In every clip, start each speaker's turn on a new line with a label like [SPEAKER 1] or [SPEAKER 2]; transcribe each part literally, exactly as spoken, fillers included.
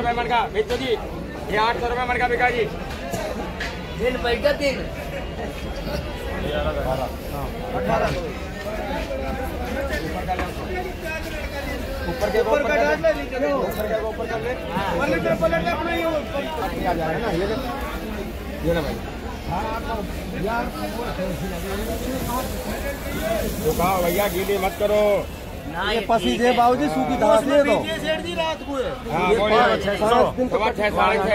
[SPEAKER 1] रुपए मन का बेचो जी। ये आठ सौ रुपए मन का बिका जी।
[SPEAKER 2] तीन पैसा तीन
[SPEAKER 1] ऊपर के ऊपर का डाल ले लीजिए। ऊपर के ऊपर कर ले। पलट पलट अपना ये ऊपर आ जा रहा है ना। ये ये ना भाई यार तो कहा भैया गीली मत करो।
[SPEAKER 3] ये पसी दे बाबूजी सूखी घास ले दो।
[SPEAKER 2] सेठ जी रात को है।
[SPEAKER 1] हाँ बोलिए छह सौ सवा छह साढ़े छह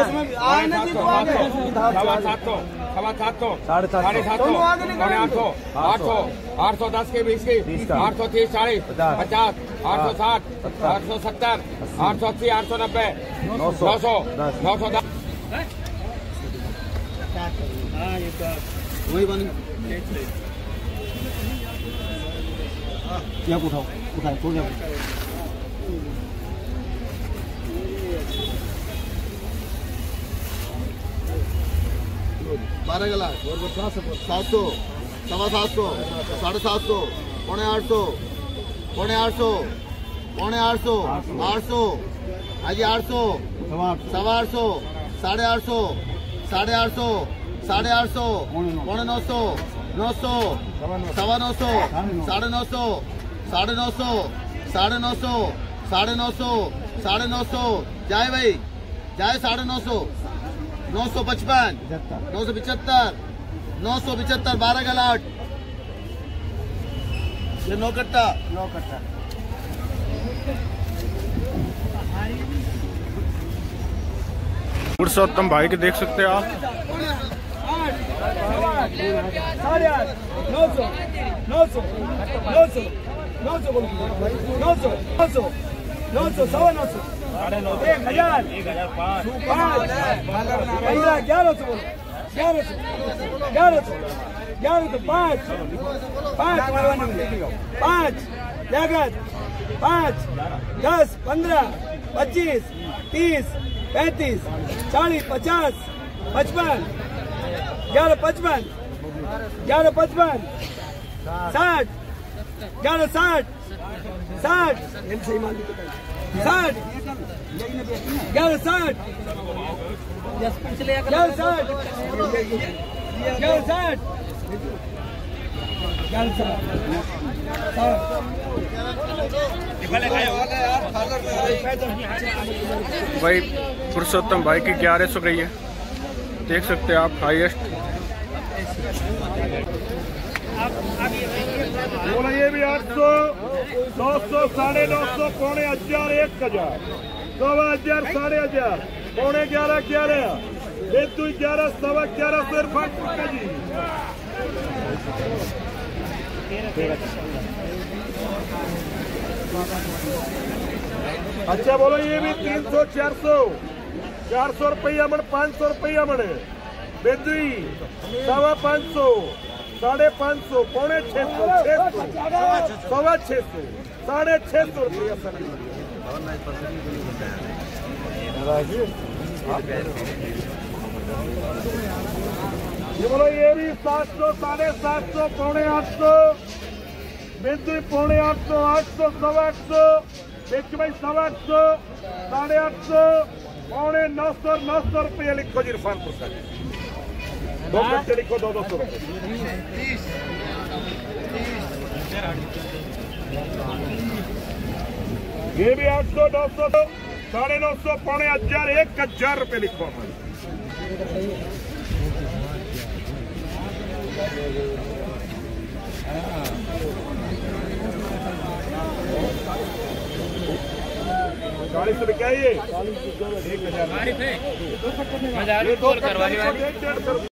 [SPEAKER 1] सवा सात सौ सवा सात सौ साढ़े सात सौ पौने आठ सौ आठ सौ आठ सौ दस के बीस की आठ सौ तीस चालीस पचास आठ सौ साठ आठ सौ सत्तर आठ सौ अस्सी आठ सौ नब्बे नौ सौ नौ सौ दस
[SPEAKER 3] वही बन क्या उठाओ उठाओ थोड़ा
[SPEAKER 4] बारह गला सात सौ सवा सात सौ साढ़े सात सौ पौने आठ सौ पौने आठ सौ पौने आठ सौ आठ सौ आज आठ सौ सवा आठ सौ साढ़े आठ सौ साढ़े आठ सौ साढ़े आठ सौ पौने नौ सौ नौ सौ सवा नौ सौ साढ़े नौ सौ साढ़े नौ सौ साढ़े नौ सौ साढ़े नौ सौ साढ़े नौ सौ जाए भाई जाए साढ़े नौ सौ नौ सौ पचपन नौ सौ पिछहत्तर नौ सौ पिछहत्तर बारह गलाट ये नौ कट्टा
[SPEAKER 3] नौ कट्टा
[SPEAKER 5] पुरुषोत्तम भाई के देख सकते हैं आप।
[SPEAKER 3] साढ़े आठ नौ सौ नौ सौ नौ सौ नौ सौ नौ सौ नौ सौ नौ सौ सवा नौ सौ एक हजार एक हजार पाँच पंद्रह ग्यारह सौ ग्यारह सौ ग्यारह सौ ग्यारह सौ पाँच पाँच पाँच जगत पाँच दस पंद्रह पच्चीस तीस पैंतीस चालीस पचास पचपन ग्यारह पचपन ग्यारह पचपन साठ ग्यारह साठ साठ साठ ग्यारह साठ ग्यारह साठ ग्यारह साठ
[SPEAKER 5] भाई पुरुषोत्तम भाई की ग्यारह सौ गई है, देख सकते हैं आप हाईएस्ट।
[SPEAKER 6] बोला ये भी आठ सौ नौ सौ साढ़े नौ सौ पौने हजार एक हजार सवा हजार साढ़े हजार पौने ग्यारह ग्यारह एक दो ग्यारह सवा ग्यारह सौ इरफान का जी। अच्छा बोलो ये भी तीन सौ चार सौ चार सौ रुपया मन पाँच सौ रुपया मन बेदुई सवा पाँच सौ साढ़े पाँच सौ पौने छह सौ छह सौ सवा छह सौ साढ़े छह सौ रुपया ये बोलो ये भी सात सौ साढ़े सात सौ पौने आठ सौ बेदुई पौने आठ सौ आठ सौ सवा आठ सौ एक भाई सवा आठ सौ साढ़े आठ सौ पौने नौ सौ नौ सौ रुपया लिखो जी इरफानपुर का दो घंटे लिखो दो दो सौ रुपये। ये भी आठ सौ नौ सौ साढ़े नौ सौ पौने हजार एक हजार रुपये लिखो हमारे। चालीस रुपये एक हजार